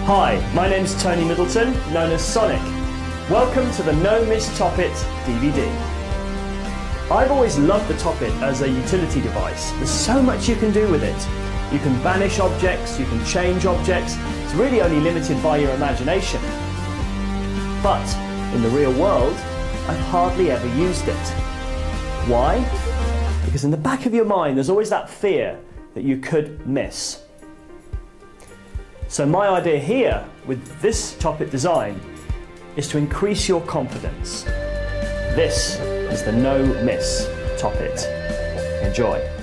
Hi, my name's Tony Middleton, known as Sonic. Welcome to the No Miss Toppit DVD. I've always loved the Toppit as a utility device. There's so much you can do with it. You can banish objects, you can change objects. It's really only limited by your imagination. But in the real world, I've hardly ever used it. Why? Because in the back of your mind, there's always that fear that you could miss. So my idea here with this Toppit design is to increase your confidence. This is the No Miss Toppit. Enjoy.